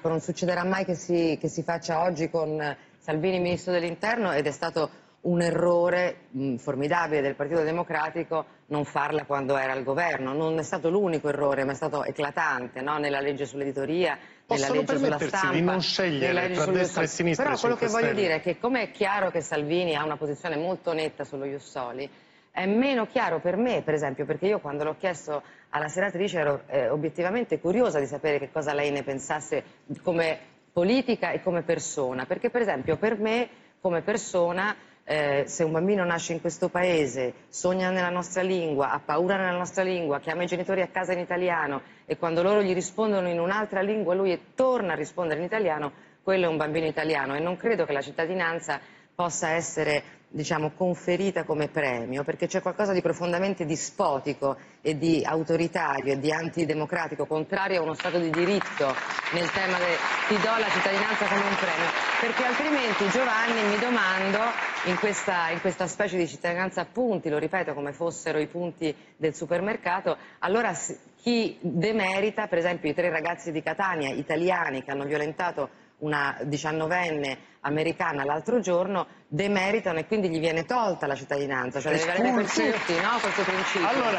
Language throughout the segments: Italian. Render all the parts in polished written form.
ecco, non succederà mai che si faccia oggi con Salvini ministro dell'Interno, ed è stato un errore formidabile del Partito Democratico non farla quando era al governo. Non è stato l'unico errore, ma è stato eclatante, no? Nella legge sull'editoria, nella legge sulla stampa, di non scegliere tra destra e sinistra. Però quello che voglio dire è che, come è chiaro che Salvini ha una posizione molto netta sullo Ius Soli, è meno chiaro per me, per esempio, perché io quando l'ho chiesto alla senatrice ero obiettivamente curiosa di sapere che cosa lei ne pensasse come politica e come persona, perché per esempio per me come persona se un bambino nasce in questo paese, sogna nella nostra lingua, ha paura nella nostra lingua, chiama i genitori a casa in italiano e quando loro gli rispondono in un'altra lingua lui torna a rispondere in italiano, quello è un bambino italiano, e non credo che la cittadinanza possa essere, diciamo, conferita come premio, perché c'è qualcosa di profondamente dispotico e di autoritario e di antidemocratico, contrario a uno Stato di diritto, nel tema del ti do la cittadinanza come un premio, perché altrimenti, Giovanni, mi domando, in questa specie di cittadinanza a punti, lo ripeto, come fossero i punti del supermercato, allora chi demerita, per esempio i 3 ragazzi di Catania, italiani, che hanno violentato una 19enne americana l'altro giorno, demeritano e quindi gli viene tolta la cittadinanza, cioè deve valere per tutti, no? Questo principio. Allora,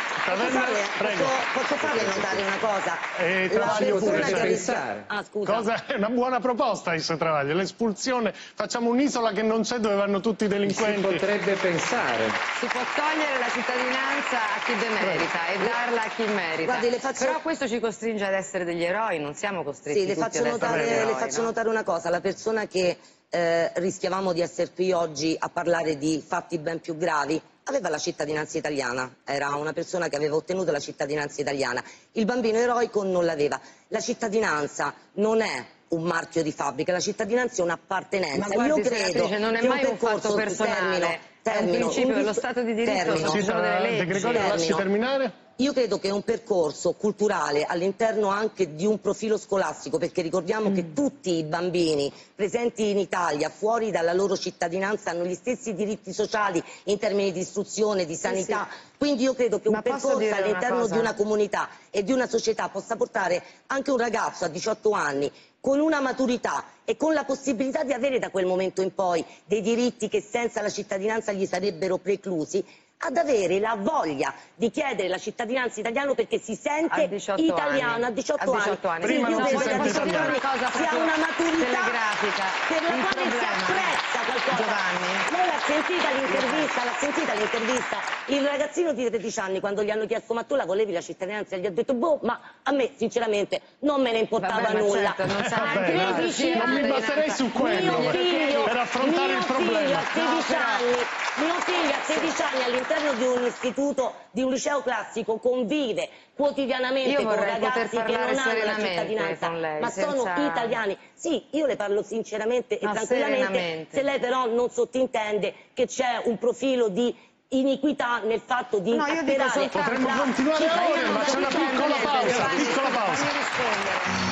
posso farle notare una cosa? Cosa è una buona proposta, Issa Travaglio, l'espulsione, facciamo un'isola che non c'è dove vanno tutti i delinquenti. Si potrebbe pensare. Si può togliere la cittadinanza a chi demerita e darla a chi merita. Guardi, però questo ci costringe ad essere degli eroi, non siamo costretti tutti ad essere degli eroi. Le faccio notare una cosa, la persona che rischiavamo di essere qui oggi a parlare di fatti ben più gravi aveva la cittadinanza italiana, era una persona che aveva ottenuto la cittadinanza italiana, il bambino eroico non l'aveva. La cittadinanza non è un marchio di fabbrica, la cittadinanza è un'appartenenza. Ma guardi, io credo non è che mai un fatto personale, è un principio dello Stato di diritto, ci sono delle leggi. De Gregorio, lasci terminare? Io credo che è un percorso culturale all'interno anche di un profilo scolastico, perché ricordiamo che tutti i bambini presenti in Italia, fuori dalla loro cittadinanza, hanno gli stessi diritti sociali in termini di istruzione, di sanità. Quindi io credo che un percorso all'interno di una comunità e di una società possa portare anche un ragazzo a 18 anni con una maturità e con la possibilità di avere da quel momento in poi dei diritti che senza la cittadinanza gli sarebbero preclusi, ad avere la voglia di chiedere la cittadinanza italiana perché si sente italiano a 18 anni. Prima non si sente italiano. Si ha una maturità per la quale si apprezza qualcosa. Lei l'ha sentita l'intervista? Il ragazzino di 13 anni, quando gli hanno chiesto ma tu la volevi la cittadinanza, gli ha detto boh, ma a me sinceramente non me ne importava nulla. Certo, non a 13 non anni mi baserei su quello per affrontare il problema. Mio figlio a 16 anni all'interno di un istituto, di un liceo classico, convive quotidianamente con ragazzi che non hanno la cittadinanza, ma sono italiani. Sì, io le parlo sinceramente e tranquillamente, se lei però non sottintende che c'è un profilo di iniquità nel fatto di potremmo continuare ore, ma c'è una piccola pausa.